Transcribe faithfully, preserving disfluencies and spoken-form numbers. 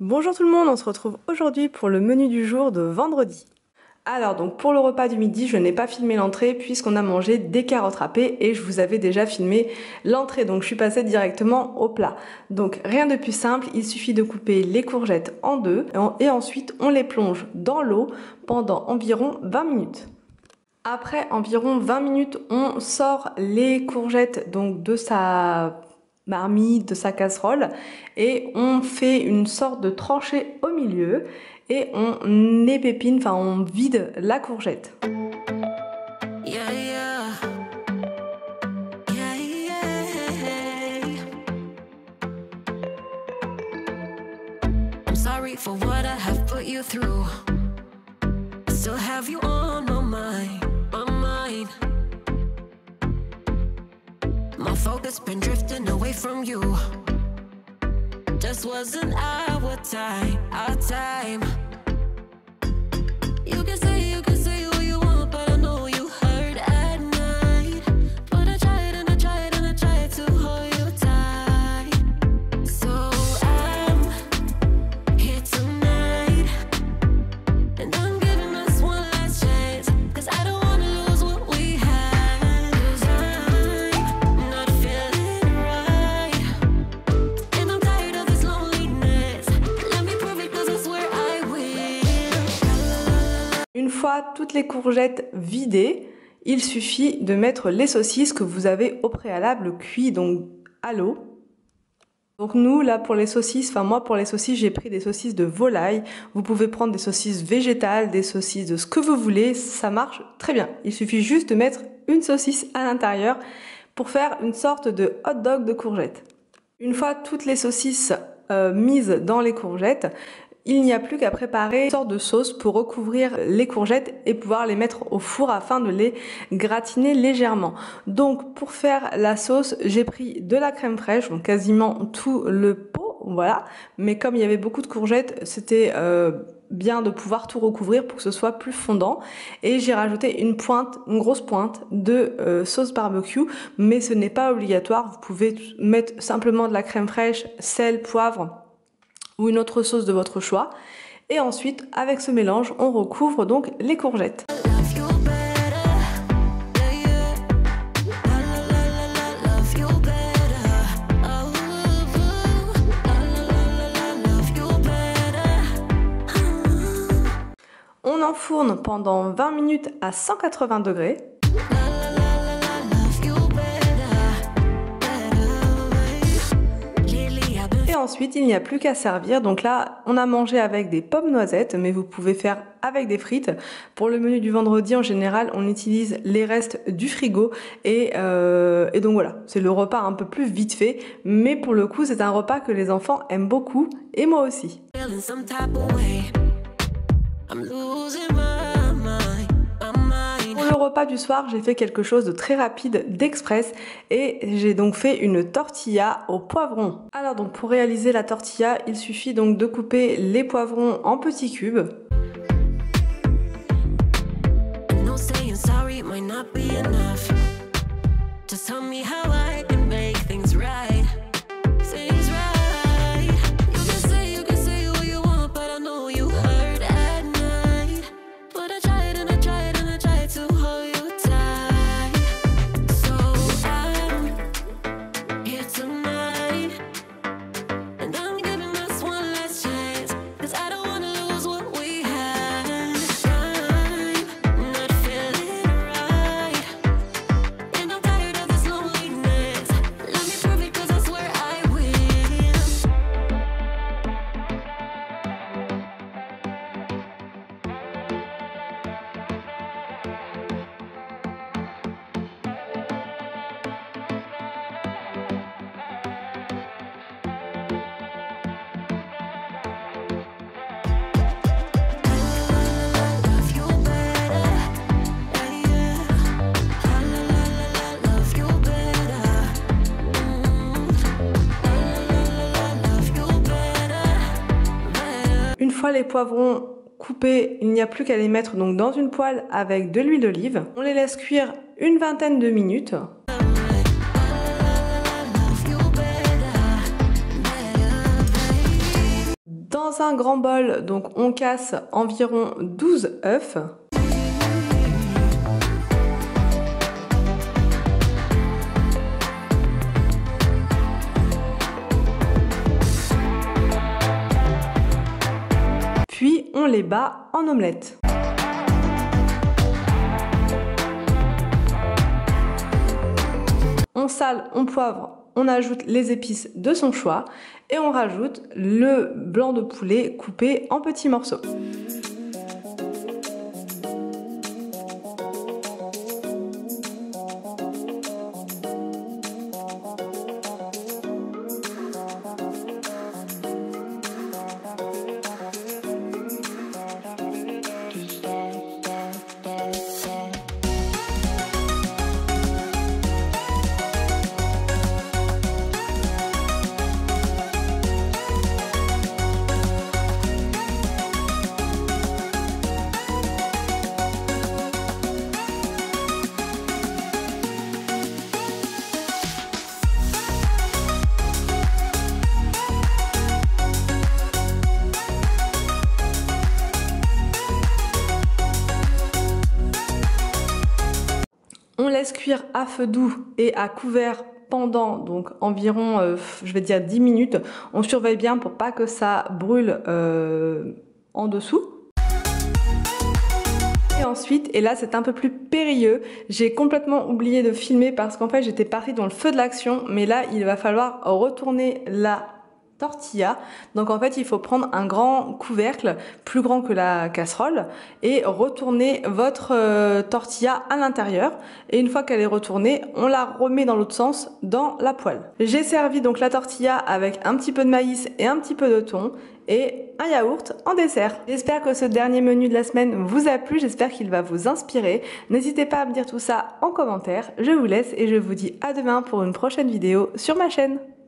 Bonjour tout le monde, on se retrouve aujourd'hui pour le menu du jour de vendredi. Alors donc pour le repas du midi, je n'ai pas filmé l'entrée puisqu'on a mangé des carottes râpées et je vous avais déjà filmé l'entrée, donc je suis passée directement au plat. Donc rien de plus simple, il suffit de couper les courgettes en deux et ensuite on les plonge dans l'eau pendant environ vingt minutes. Après environ vingt minutes, on sort les courgettes donc de sa marmite, de sa casserole, et on fait une sorte de tranchée au milieu et on épépine, enfin on vide la courgette. Yeah, yeah. Yeah, yeah. I'm sorry for what I have put you through. I still have you on my mind, my mind. My focus been drifting away from you. Just wasn't our time, our time. You can say, you can say what you want, but I know you hurt at night. But I tried and I tried and I tried to hold you tight. So I'm here tonight, and I'm giving us one last chance, cause I don't wanna lose what we had. Cause I'm not feeling right, and I'm tired of this loneliness. Let me prove it, cause I swear I will. Une fois toutes les courgettes vidées, il suffit de mettre les saucisses que vous avez au préalable cuit donc à l'eau. Donc nous là pour les saucisses, enfin moi pour les saucisses j'ai pris des saucisses de volaille. Vous pouvez prendre des saucisses végétales, des saucisses de ce que vous voulez, ça marche très bien. Il suffit juste de mettre une saucisse à l'intérieur pour faire une sorte de hot dog de courgettes. Une fois toutes les saucisses euh, mises dans les courgettes, il n'y a plus qu'à préparer une sorte de sauce pour recouvrir les courgettes et pouvoir les mettre au four afin de les gratiner légèrement. Donc pour faire la sauce, j'ai pris de la crème fraîche, donc quasiment tout le pot, voilà. Mais comme il y avait beaucoup de courgettes, c'était euh, bien de pouvoir tout recouvrir pour que ce soit plus fondant. Et j'ai rajouté une pointe, une grosse pointe de euh, sauce barbecue, mais ce n'est pas obligatoire. Vous pouvez mettre simplement de la crème fraîche, sel, poivre ou une autre sauce de votre choix. Et ensuite, avec ce mélange, on recouvre donc les courgettes. On enfourne pendant vingt minutes à cent quatre-vingts degrés. Et ensuite, il n'y a plus qu'à servir. Donc là, on a mangé avec des pommes noisettes, mais vous pouvez faire avec des frites. Pour le menu du vendredi, en général, on utilise les restes du frigo. Et, euh, et donc voilà, c'est le repas un peu plus vite fait. Mais pour le coup, c'est un repas que les enfants aiment beaucoup. Et moi aussi. Pour le repas du soir, j'ai fait quelque chose de très rapide, d'express, et j'ai donc fait une tortilla au poivron. Alors donc pour réaliser la tortilla, il suffit donc de couper les poivrons en petits cubes. Une fois les poivrons coupés, il n'y a plus qu'à les mettre donc dans une poêle avec de l'huile d'olive. On les laisse cuire une vingtaine de minutes. Dans un grand bol, donc on casse environ douze œufs. Puis on les bat en omelette. On sale, on poivre, on ajoute les épices de son choix et on rajoute le blanc de poulet coupé en petits morceaux. On laisse cuire à feu doux et à couvert pendant donc environ, euh, je vais dire dix minutes. On surveille bien pour pas que ça brûle euh, en dessous. Et ensuite, et là c'est un peu plus périlleux, j'ai complètement oublié de filmer parce qu'en fait j'étais partie dans le feu de l'action, mais là il va falloir retourner la tortilla. Donc en fait il faut prendre un grand couvercle plus grand que la casserole et retourner votre euh, tortilla à l'intérieur, et une fois qu'elle est retournée on la remet dans l'autre sens dans la poêle. J'ai servi donc la tortilla avec un petit peu de maïs et un petit peu de thon et un yaourt en dessert. J'espère que ce dernier menu de la semaine vous a plu, j'espère qu'il va vous inspirer. N'hésitez pas à me dire tout ça en commentaire. Je vous laisse et je vous dis à demain pour une prochaine vidéo sur ma chaîne.